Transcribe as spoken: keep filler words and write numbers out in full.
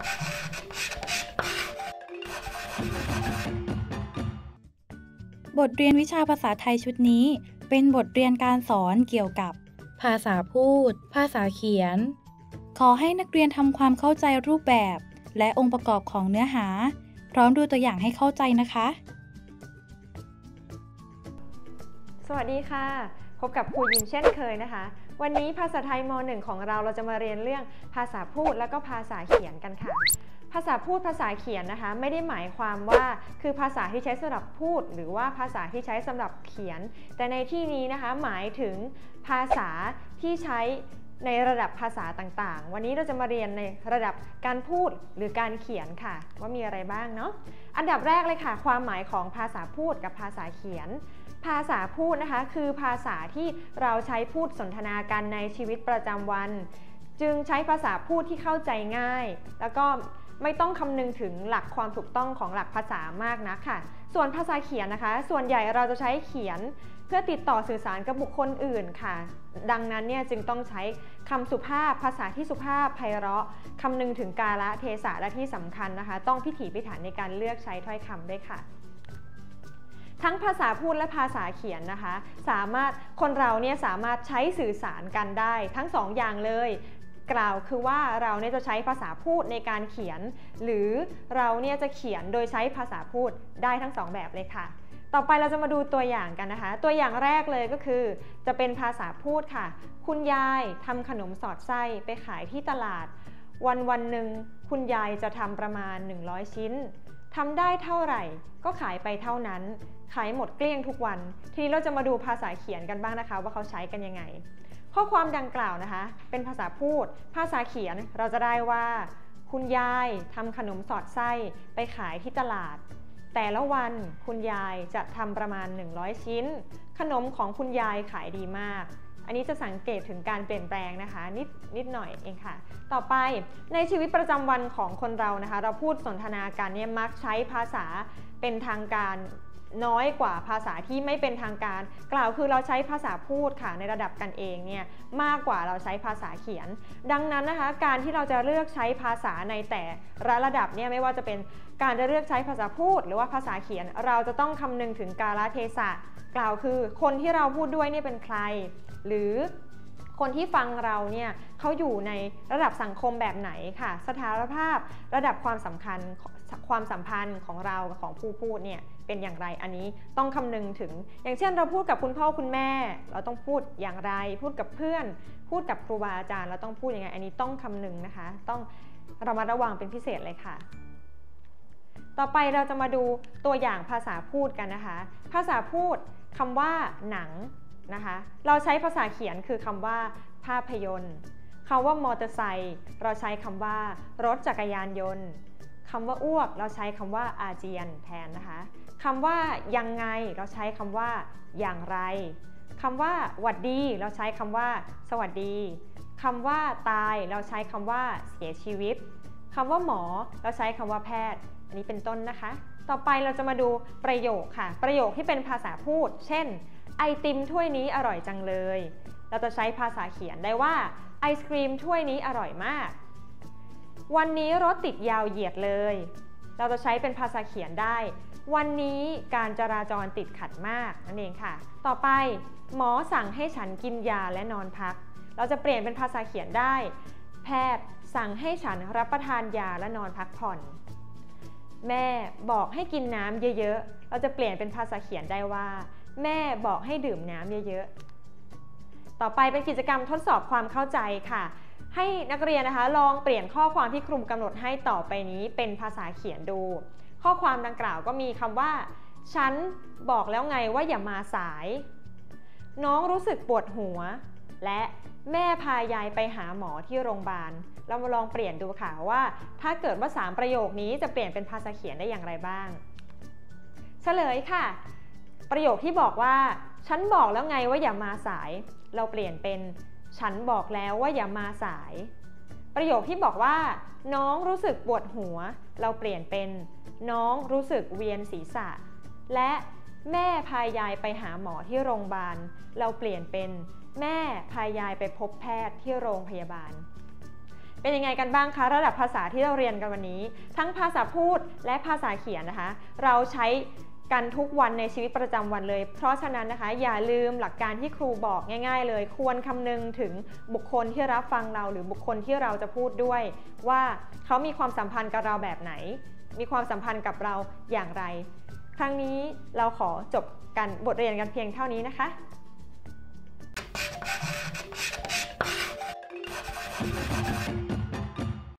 บทเรียนวิชาภาษาไทยชุดนี้เป็นบทเรียนการสอนเกี่ยวกับภาษาพูดภาษาเขียนขอให้นักเรียนทำความเข้าใจรูปแบบและองค์ประกอบของเนื้อหาพร้อมดูตัวอย่างให้เข้าใจนะคะสวัสดีค่ะพบกับครูยิมเช่นเคยนะคะวันนี้ภาษาไทยม หนึ่ง ของเราเราจะมาเรียนเรื่องภาษาพูดแล้วก็ภาษาเขียนกันค่ะภาษาพูดภาษาเขียนนะคะไม่ได้หมายความว่าคือภาษาที่ใช้สำหรับพูดหรือว่าภาษาที่ใช้สำหรับเขียนแต่ในที่นี้นะคะหมายถึงภาษาที่ใช้ในระดับภาษาต่างๆวันนี้เราจะมาเรียนในระดับการพูดหรือการเขียนค่ะว่ามีอะไรบ้างเนาะอันดับแรกเลยค่ะความหมายของภาษาพูดกับภาษาเขียนภาษาพูดนะคะคือภาษาที่เราใช้พูดสนทนากันในชีวิตประจำวันจึงใช้ภาษาพูดที่เข้าใจง่ายแล้วก็ไม่ต้องคำนึงถึงหลักความถูกต้องของหลักภาษามากนักค่ะส่วนภาษาเขียนนะคะส่วนใหญ่เราจะใช้เขียนเพื่อติดต่อสื่อสารกับบุคคลอื่นค่ะดังนั้นเนี่ยจึงต้องใช้คำสุภาพภาษาที่สุภาพไพเราะคำนึงถึงกาลเทศะและที่สำคัญนะคะต้องพิถีพิถันในการเลือกใช้ถ้อยคำด้วยค่ะทั้งภาษาพูดและภาษาเขียนนะคะสามารถคนเราเนี่ยสามารถใช้สื่อสารกันได้ทั้งสองอย่างเลยกล่าวคือว่าเราเนี่ยจะใช้ภาษาพูดในการเขียนหรือเราเนี่ยจะเขียนโดยใช้ภาษาพูดได้ทั้งสองแบบเลยค่ะต่อไปเราจะมาดูตัวอย่างกันนะคะตัวอย่างแรกเลยก็คือจะเป็นภาษาพูดค่ะคุณยายทำขนมสอดไส้ไปขายที่ตลาดวันวันหนึ่งคุณยายจะทำประมาณหนึ่งร้อยชิ้นทำได้เท่าไหร่ก็ขายไปเท่านั้นขายหมดเกลี้ยงทุกวันทีนี้เราจะมาดูภาษาเขียนกันบ้างนะคะว่าเขาใช้กันยังไงข้อความดังกล่าวนะคะเป็นภาษาพูดภาษาเขียนเราจะได้ว่าคุณยายทำขนมสอดไส้ไปขายที่ตลาดแต่ละวันคุณยายจะทำประมาณหนึ่งร้อยชิ้นขนมของคุณยายขายดีมากอันนี้จะสังเกตถึงการเปลี่ยนแปลงนะคะนิดนิดหน่อยเองค่ะต่อไปในชีวิตประจำวันของคนเรานะคะเราพูดสนทนากันเนี่ยมักใช้ภาษาเป็นทางการน้อยกว่าภาษาที่ไม่เป็นทางการกล่าวคือเราใช้ภาษาพูดค่ะในระดับกันเองเนี่ยมากกว่าเราใช้ภาษาเขียนดังนั้นนะคะการที่เราจะเลือกใช้ภาษาในแต่ละระดับเนี่ยไม่ว่าจะเป็นการจะเลือกใช้ภาษาพูดหรือว่าภาษาเขียนเราจะต้องคำนึงถึงกาลเทศะกล่าวคือคนที่เราพูดด้วยเนี่ยเป็นใครหรือคนที่ฟังเราเนี่ยเขาอยู่ในระดับสังคมแบบไหนค่ะสถานภาพระดับความสำคัญความสัมพันธ์ของเรากับของผู้พูดเนี่ยเป็นอย่างไรอันนี้ต้องคำนึงถึงอย่างเช่นเราพูดกับคุณพ่อคุณแม่เราต้องพูดอย่างไรพูดกับเพื่อนพูดกับครูบาอาจารย์เราต้องพูดยังไงอันนี้ต้องคำนึงนะคะต้องระมัดระวังเป็นพิเศษเลยค่ะต่อไปเราจะมาดูตัวอย่างภาษาพูดกันนะคะภาษาพูดคำว่าหนังนะคะเราใช้ภาษาเขียนคือคำว่าภาพยนตร์คำว่ามอเตอร์ไซค์เราใช้คำว่ารถจักรยานยนต์คำว่าอ้วกเราใช้คำว่าอาเจียนแทนนะคะคำว่ายังไงเราใช้คำว่าอย่างไรคำว่าหวัดดีเราใช้คำว่าสวัสดีคำว่าตายเราใช้คำว่าเสียชีวิตคำว่าหมอเราใช้คำว่าแพทย์อันนี้เป็นต้นนะคะต่อไปเราจะมาดูประโยคค่ะประโยคที่เป็นภาษาพูดเช่นไอติมถ้วยนี้อร่อยจังเลยเราจะใช้ภาษาเขียนได้ว่าไอศกรีมถ้วยนี้อร่อยมากวันนี้รถติดยาวเหยียดเลยเราจะใช้เป็นภาษาเขียนได้วันนี้การจราจรติดขัดมากนั่นเองค่ะต่อไปหมอสั่งให้ฉันกินยาและนอนพักเราจะเปลี่ยนเป็นภาษาเขียนได้แพทย์สั่งให้ฉันรับประทานยาและนอนพักผ่อนแม่บอกให้กินน้ำเยอะๆเราจะเปลี่ยนเป็นภาษาเขียนได้ว่าแม่บอกให้ดื่มน้ำเยอะๆต่อไปเป็นกิจกรรมทดสอบความเข้าใจค่ะให้นักเรียนนะคะลองเปลี่ยนข้อความที่ครูกำหนดให้ต่อไปนี้เป็นภาษาเขียนดูข้อความดังกล่าวก็มีคำว่าฉันบอกแล้วไงว่าอย่ามาสายน้องรู้สึกปวดหัวและแม่พายายไปหาหมอที่โรงพยาบาลเรามาลองเปลี่ยนดูค่ะว่าถ้าเกิดว่าสามประโยคนี้จะเปลี่ยนเป็นภาษาเขียนได้อย่างไรบ้างเฉลยค่ะประโยคที่บอกว่าฉันบอกแล้วไงว่าอย่ามาสายเราเปลี่ยนเป็นฉันบอกแล้วว่าอย่ามาสายประโยคที่บอกว่าน้องรู้สึกปวดหัวเราเปลี่ยนเป็นน้องรู้สึกเวียนศีรษะและแม่พายายไปหาหมอที่โรงพยาบาลเราเปลี่ยนเป็นแม่พายายไปพบแพทย์ที่โรงพยาบาลเป็นยังไงกันบ้างคะระดับภาษาที่เราเรียนกันวันนี้ทั้งภาษาพูดและภาษาเขียนนะคะเราใช้กันทุกวันในชีวิตประจำวันเลยเพราะฉะนั้นนะคะอย่าลืมหลักการที่ครูบอกง่ายๆเลยควรคำนึงถึงบุคคลที่รับฟังเราหรือบุคคลที่เราจะพูดด้วยว่าเขามีความสัมพันธ์กับเราแบบไหนมีความสัมพันธ์กับเราอย่างไรครั้งนี้เราขอจบกันบทเรียนกันเพียงเท่านี้นะคะ Thank you.